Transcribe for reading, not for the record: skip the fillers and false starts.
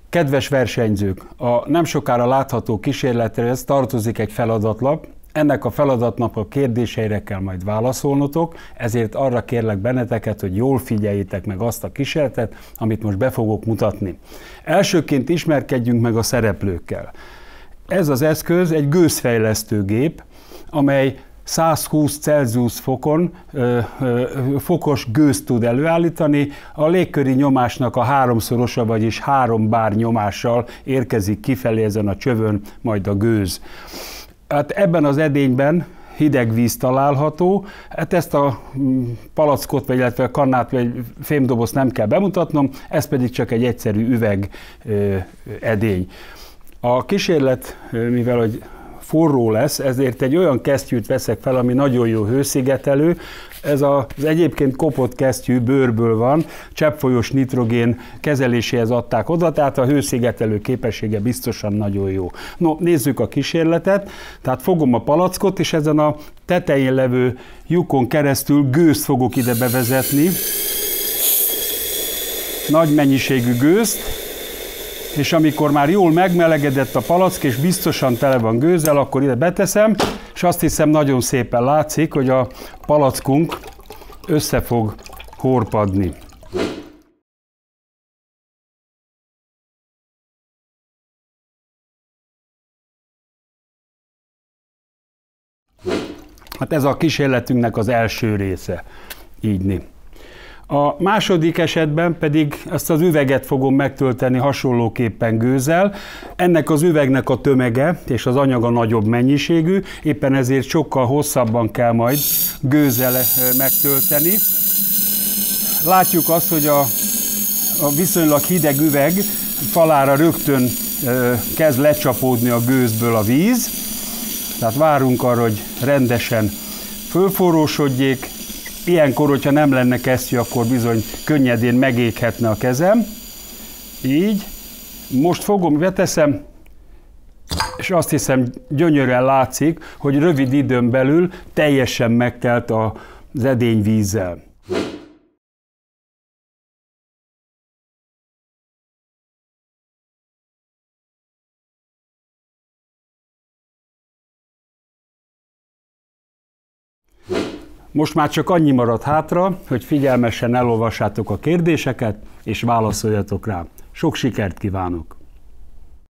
Kedves versenyzők, a nem sokára látható kísérlethez tartozik egy feladatlap. Ennek a feladatnak a kérdéseire kell majd válaszolnotok, ezért arra kérlek benneteket, hogy jól figyeljétek meg azt a kísérletet, amit most be fogok mutatni. Elsőként ismerkedjünk meg a szereplőkkel. Ez az eszköz egy gőzfejlesztő gép, amely 120 Celsius fokos gőzt tud előállítani, a légköri nyomásnak a háromszorosa, vagyis 3 bár nyomással érkezik kifelé ezen a csövön majd a gőz. Hát ebben az edényben hideg víz található, hát ezt a palackot, vagy illetve a kannát, vagy fémdobozt nem kell bemutatnom, ez pedig csak egy egyszerű üveg edény. A kísérlet, mivel hogy forró lesz, ezért egy olyan kesztyűt veszek fel, ami nagyon jó hőszigetelő. Ez az egyébként kopott kesztyű bőrből van, cseppfolyós nitrogén kezeléséhez adták oda, tehát a hőszigetelő képessége biztosan nagyon jó. No, nézzük a kísérletet. Tehát fogom a palackot, és ezen a tetején levő lyukon keresztül gőzt fogok ide bevezetni. Nagy mennyiségű gőzt. És amikor már jól megmelegedett a palack, és biztosan tele van gőzzel, akkor ide beteszem, és azt hiszem nagyon szépen látszik, hogy a palackunk össze fog horpadni. Hát ez a kísérletünknek az első része. Így. A második esetben pedig ezt az üveget fogom megtölteni hasonlóképpen gőzzel. Ennek az üvegnek a tömege és az anyaga nagyobb mennyiségű, éppen ezért sokkal hosszabban kell majd gőzzel megtölteni. Látjuk azt, hogy a viszonylag hideg üveg falára rögtön kezd lecsapódni a gőzből a víz. Tehát várunk arra, hogy rendesen fölforrósodjék. Ilyenkor, hogyha nem lenne kesztyű, akkor bizony könnyedén megéghetne a kezem. Így. Most fogom, beteszem, és azt hiszem gyönyörűen látszik, hogy rövid időn belül teljesen megtelt az edény vízzel. Most már csak annyi marad hátra, hogy figyelmesen elolvassátok a kérdéseket, és válaszoljatok rá. Sok sikert kívánok!